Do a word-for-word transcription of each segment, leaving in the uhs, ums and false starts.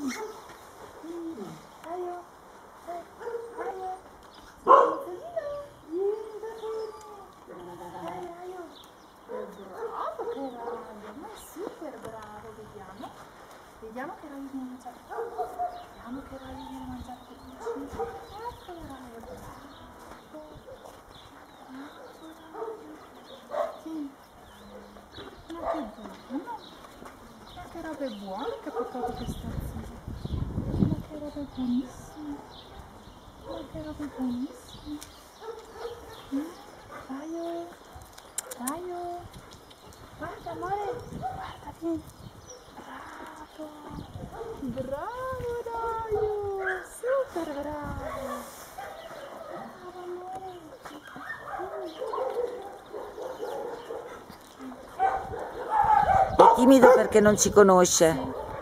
Rayo, Rayo, vieni da fuori. Dai, Rayo. Bravo che Rayo, ma è super bravo, vediamo. Vediamo che Rayo viene a mangiare. Vediamo che Rayo viene a mangiare. Ecco Rayo, bravo. Ecco Rayo. Sì. Ma che buono. Ma che roba buona che ha portato questa zia. Ma che roba buonissima. Ma che roba buonissima. Rayo, Rayo. Guarda amore, guarda, vieni. Bravo. Bravo Rayo. Super bravo. Bravo amore. È timido perché non ci conosce,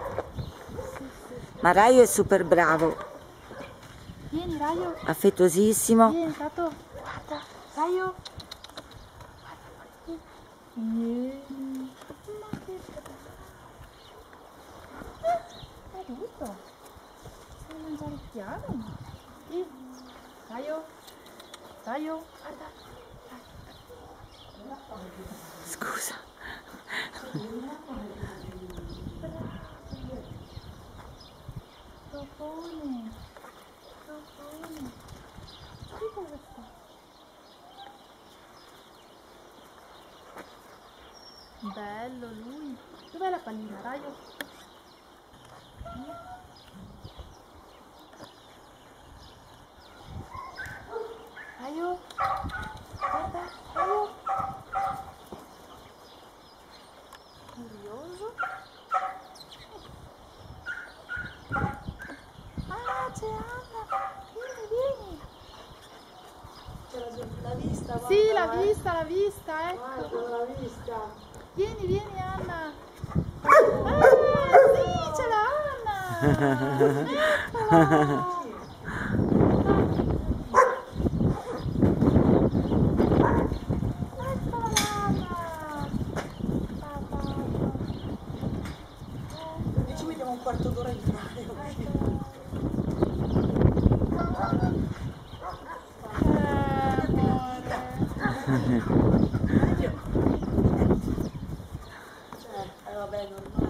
ma Rayo è super bravo, Vieni Rayo, affettuosissimo. vieni Tato, guarda, Rayo, vieni, ma che bravo, è tutto, sai mangiare piano, sì, Rayo, Rayo, guarda, Scusa. Topone, Topone, qui cosa sta? Bello lui, dov'è la pallina, Rayo? Rayo, guarda, Rayo, curioso. Ah, c'è Anna, vieni, vieni. L'ha vista? Sì, l'ha vista, l'ha vista, ecco. Guarda, l'ha vista. Vieni, vieni Anna. Ah, sì, c'è la Anna. Eccola. Eccola Anna. E ci mettiamo un quarto d'ora di entrare. Eh, amore. Cioè, eh, vabbè, normale.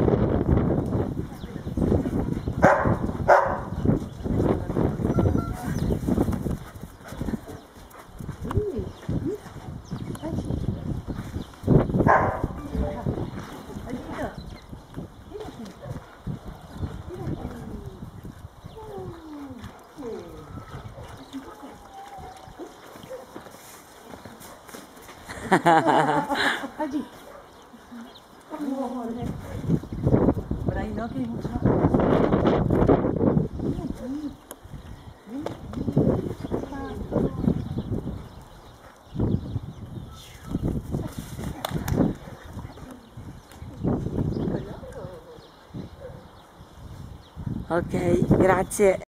Oggi. Dai, no, che non ce la faccio. Ok, grazie.